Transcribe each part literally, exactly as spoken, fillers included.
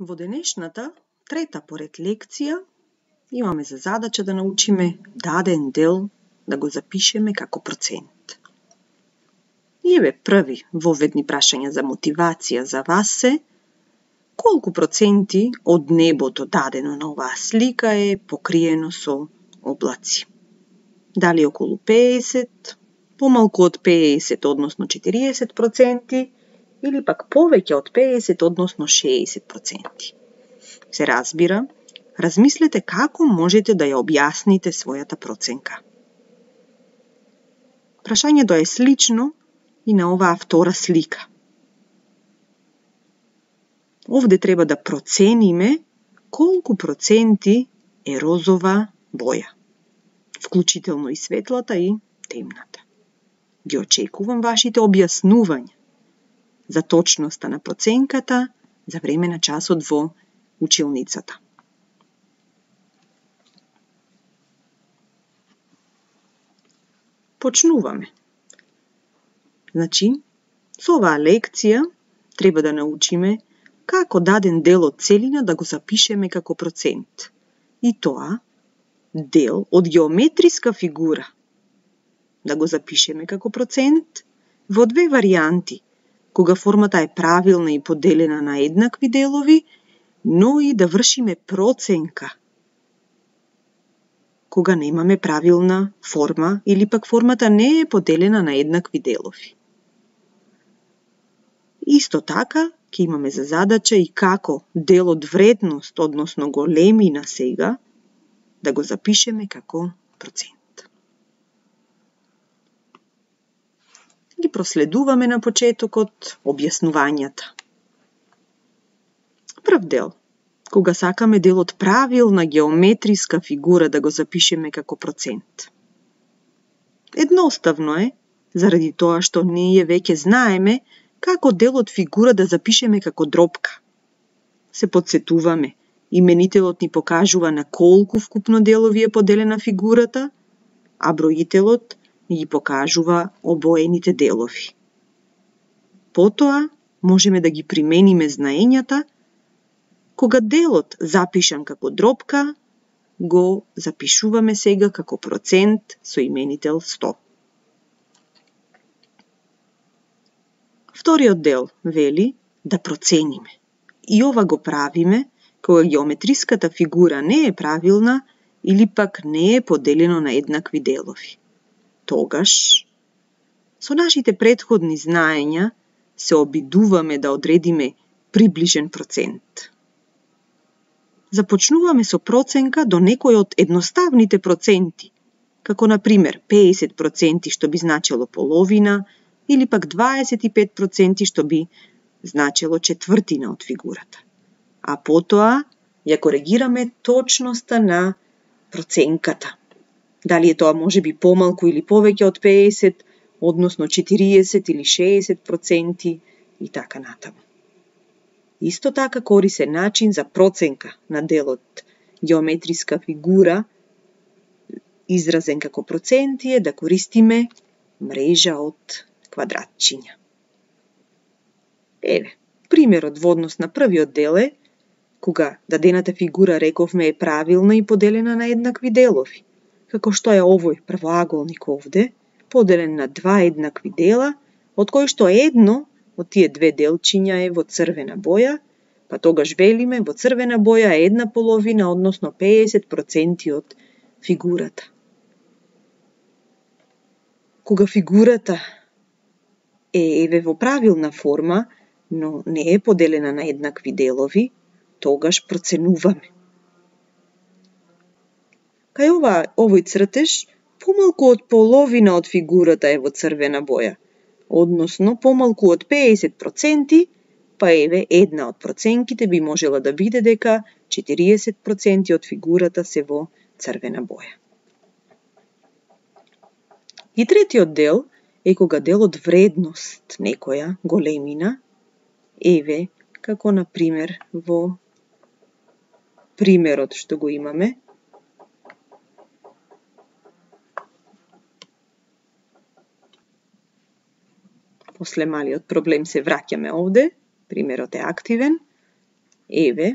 Во денешната, трета поред лекција, имаме за задача да научиме даден дел да го запишеме како процент. И еве први воведни прашања за мотивација за вас се: колку проценти од небото дадено на оваа слика е покриено со облаци? Дали околу педесет, помалку од педесет, односно четириесет проценти, или пак повеќе од педесет, односно шеесет проценти. Се разбира, размислете како можете да ја објасните својата проценка. Прашањето е слично и на оваа втора слика. Овде треба да процениме колку проценти е розова боја, вклучително и светлата и темната. Ги очекувам вашите објаснувања за точноста на проценката за време на часот во училницата. Почнуваме. Значи, со оваа лекција треба да научиме како даден дел од целина да го запишеме како процент. И тоа дел од геометриска фигура да го запишеме како процент во две варијанти, кога формата е правилна и поделена на еднакви делови, но и да вршиме проценка кога немаме правилна форма или пак формата не е поделена на еднакви делови. Исто така, ќе имаме за задача и како дел од вредност, односно големина сега, да го запишеме како процент. Ги проследуваме на почетокот објаснувањата. Прв дел. Кога сакаме дел од правилна геометриска фигура да го запишеме како процент. Едноставно е, заради тоа што ние веќе знаеме како дел од фигура да запишеме како дропка. Се потсетуваме, именителот ни покажува на колку вкупно делови е поделена фигурата, а бројителот ни ги покажува обоените делови. Потоа можеме да ги примениме знаењата кога делот запишан како дропка го запишуваме сега како процент со именител сто. Вториот дел вели да процениме. И ова го правиме кога геометриската фигура не е правилна или пак не е поделено на еднакви делови. Тогаш, со нашите претходни знаења се обидуваме да одредиме приближен процент. Започнуваме со проценка до некој од едноставните проценти, како на пример педесет проценти што би значело половина, или пак дваесет и пет проценти што би значело четвртина од фигурата. А потоа ја коригираме точноста на проценката. Дали е тоа може би помалку или повеќе од педесет, односно четириесет или шеесет проценти и така натаму. Исто така користен начин за проценка на делот геометриска фигура изразен како проценти е да користиме мрежа од квадратчиња. Еве, примерот во однос на првиот дел е кога дадената фигура рековме е правилна и поделена на еднакви делови, како што е овој правоаголник овде, поделен на два еднакви дела, од кои што едно од тие две делчиња е во црвена боја, па тогаш велиме во црвена боја е една половина, односно педесет проценти од фигурата. Кога фигурата е еве во правилна форма, но не е поделена на еднакви делови, тогаш проценуваме. Кај ова, овој цртеж, помалку од половина од фигурата е во црвена боја, односно помалку од педесет проценти, па еве една од проценките би можела да биде дека четириесет проценти од фигурата се во црвена боја. И третиот дел е кога дел од вредност некоја големина, еве како на пример во примерот што го имаме, после малиот проблем се враќаме овде, примерот е активен, Еве,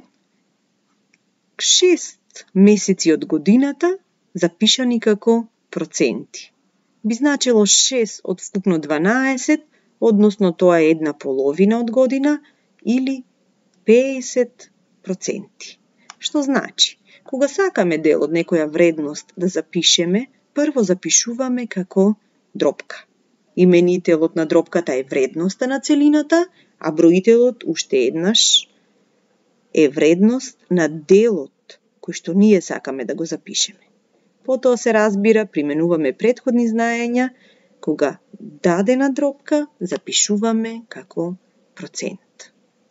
шест месеци од годината запишани како проценти. Би значило шест од вкупно дванаесет, односно тоа е една половина од година или педесет проценти. Што значи, кога сакаме дел од некоја вредност да запишеме, прво запишуваме како дробка. Именителот на дробката е вредноста на целината, а броителот уште еднаш е вредност на делот кој што ние сакаме да го запишеме. Потоа се разбира, применуваме претходни знаења, кога дадена дробка запишуваме како процент.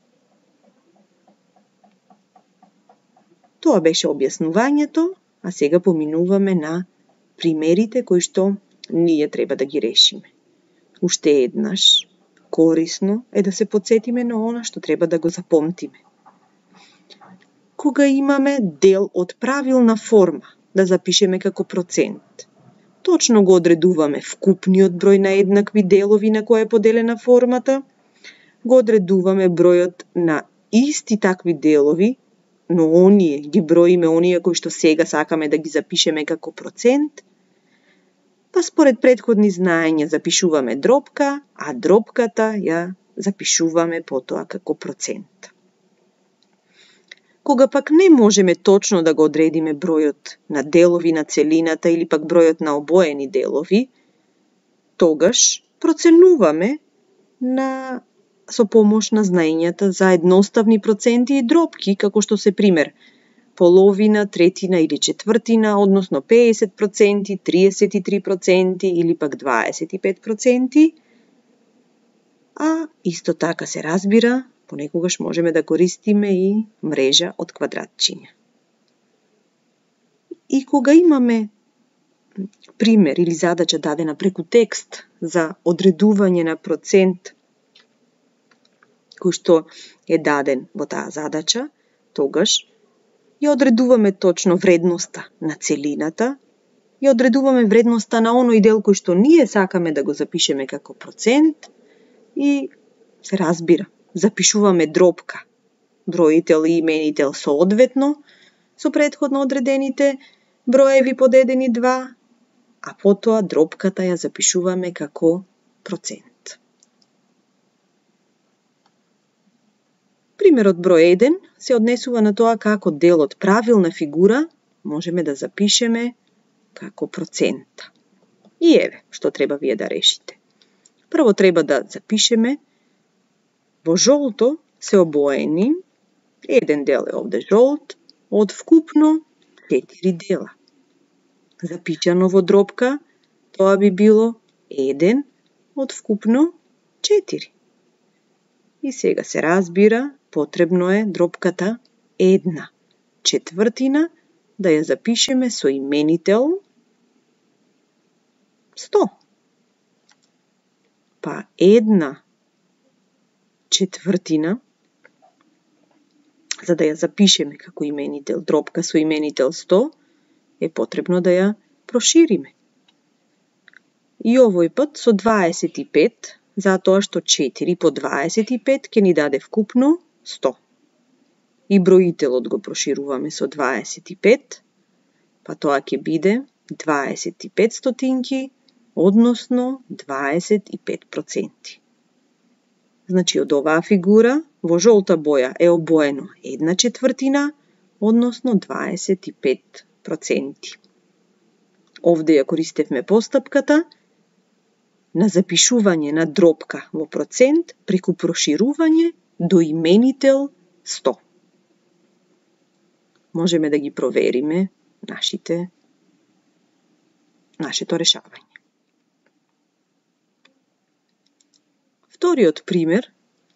Тоа беше објаснувањето, а сега поминуваме на примерите кои што ние треба да ги решиме. Уште еднаш, корисно е да се потсетиме на она што треба да го запомтиме. Кога имаме дел од правилна форма, да запишеме како процент, точно го одредуваме вкупниот број на еднакви делови на која е поделена формата, го одредуваме бројот на исти такви делови, но оние ги броиме оние кои што сега сакаме да ги запишеме како процент, па според претходни знаења запишуваме дробка, а дробката ја запишуваме потоа како процент. Кога пак не можеме точно да го одредиме бројот на делови на целината или пак бројот на обоени делови, тогаш проценуваме на со помош на знаењата за едноставни проценти и дробки, како што се пример половина, третина или четвртина, односно педесет проценти, триесет и три проценти или пак дваесет и пет проценти, а исто така се разбира, понекогаш можеме да користиме и мрежа од квадратчиња. И кога имаме пример или задача дадена преку текст за одредување на процент кој што е даден во таа задача, тогаш ја одредуваме точно вредноста на целината, ја одредуваме вредноста на оној дел кој што ние сакаме да го запишеме како процент и се разбира, запишуваме дробка, броител и именител соодветно со претходно одредените броеви под еден и два, а потоа дробката ја запишуваме како процент. Примерот број еден се однесува на тоа како дел од правилна фигура можеме да запишеме како процент. И еве, што треба вие да решите. Прво треба да запишеме во жолто се обоени, еден дел е овде жолт, од вкупно четири дела. Запишано во дробка, тоа би било еден од вкупно четири. И сега се разбира, потребно е дробката една четвртина да ја запишеме со именител сто. Па една четвртина, за да ја запишеме како именител дробка со именител сто, е потребно да ја прошириме. И овој пат со дваесет и пет, затоа што четири по дваесет и пет ќе ни даде вкупно сто. И броителот го прошируваме со дваесет и пет, па тоа ќе биде дваесет и пет стотинки, односно дваесет и пет проценти. Значи, од оваа фигура, во жолта боја е обоено една четвртина, односно дваесет и пет проценти. Овде ја користевме постапката на запишување на дробка во процент преку проширување до именител сто. Можеме да ги провериме нашите, нашето решавање. Вториот пример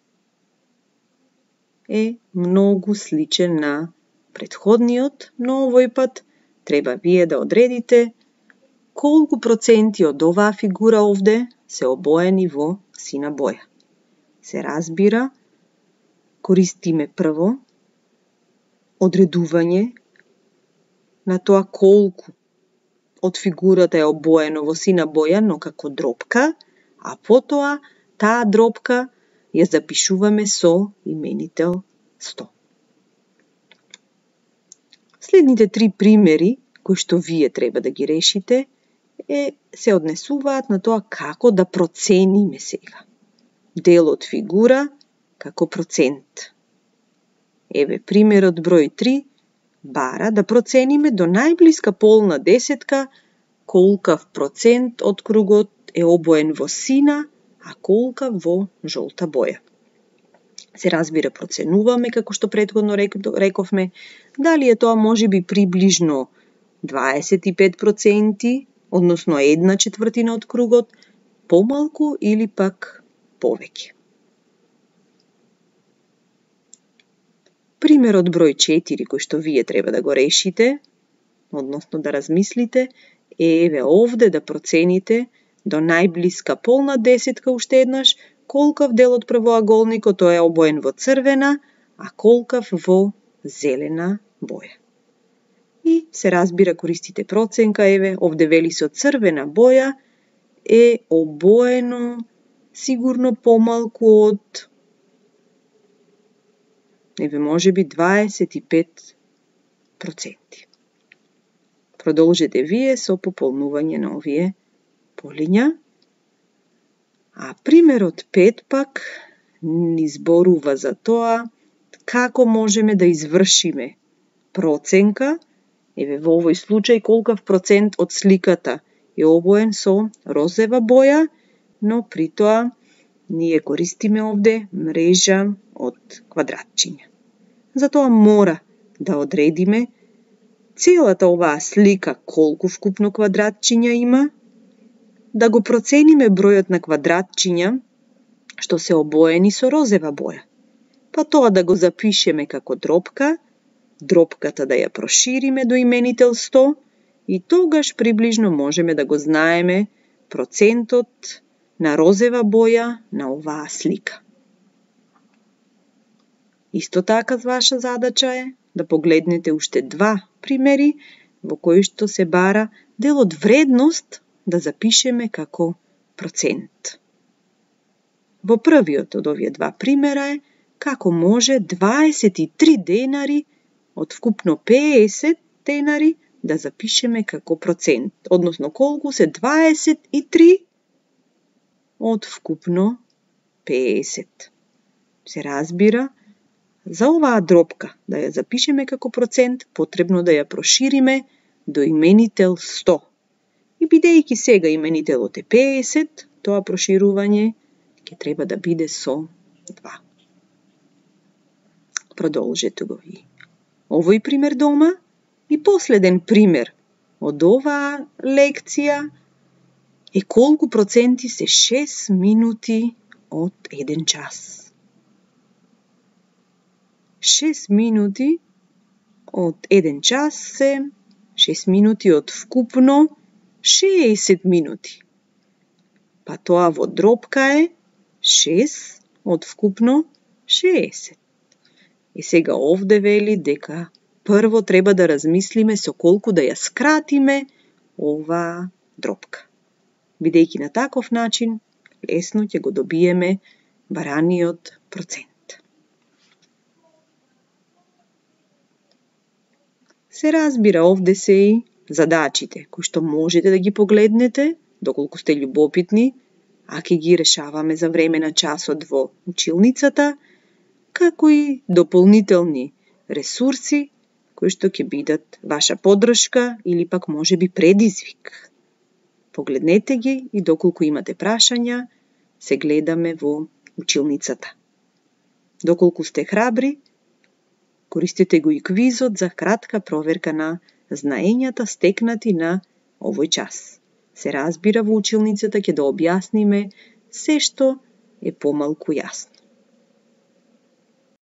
е многу сличен на претходниот, но овој пат треба вие да одредите колку проценти од оваа фигура овде се обоени во сина боја. Се разбира, користиме прво одредување на тоа колку од фигурата е обоено во сина боја, но како дробка, а потоа таа дробка ја запишуваме со именител сто. Следните три примери кои што вие треба да ги решите е, се однесуваат на тоа како да процениме сега. Дел од фигура како процент. Еве примерот број три бара да процениме до најблиска полна десетка колкав процент од кругот е обоен во сина, а колкав во жолта боја. Се разбира, проценуваме, како што претходно рековме, дали е тоа можеби приближно дваесет и пет проценти, односно една четвртина од кругот, помалку или пак повеќе. Примерот број четири кој што вие треба да го решите, односно да размислите, е еве овде да процените до најблиска полна десетка уште еднаш, колкав дел од правоаголникот тоа е обоен во црвена, а колкав во зелена боја. И се разбира, користите проценка, еве овде вели со црвена боја е обоено сигурно помалку од еве можеби дваесет и пет проценти. Продолжете вие со пополнување на овие полиња. А примерот пет пак ни зборува за тоа како можеме да извршиме проценка, еве во овој случај колкав процент од сликата е обоен со розева боја, но при тоа ние користиме овде мрежа од квадратчиња. Затоа мора да одредиме целата оваа слика колку вкупно квадратчиња има, да го процениме бројот на квадратчиња што се обоени со розева боја, па тоа да го запишеме како дропка, дропката да ја прошириме до именител сто и тогаш приближно можеме да го знаеме процентот на розева боја на оваа слика. Исто така ваша задача е да погледнете уште два примери во кои што се бара дел од вредност да запишеме како процент. Во првиот од овие два примера е како може дваесет и три денари од вкупно пеесет денари да запишеме како процент, односно колку се дваесет и три од вкупно пеесет. Се разбира, за оваа дропка да ја запишеме како процент, потребно да ја прошириме до именител сто. И бидејќи сега именителот е пеесет, тоа проширување ќе треба да биде со два. Продолжете го и овој пример дома. И последен пример од оваа лекција е колку проценти се шест минути од еден час. шест минути од еден час се шест минути од вкупно шеесет минути. Па тоа во дропка е шест од вкупно шеесет. И сега овде вели дека прво треба да размислиме со колку да ја скратиме оваа дропка. Бидејќи на таков начин лесно ќе го добиеме бараниот процент. Се разбира, овде се и задачите, кои што можете да ги погледнете, доколку сте љубопитни, а ќе ги решаваме за време на часот во училницата, како и дополнителни ресурси, кои што ќе бидат ваша поддршка или пак можеби предизвик. Погледнете ги и доколку имате прашања, се гледаме во училницата. Доколку сте храбри, користете го и квизот за кратка проверка на знаењата стекнати на овој час. Се разбира, во училницата ќе да објасниме се што е помалку јасно.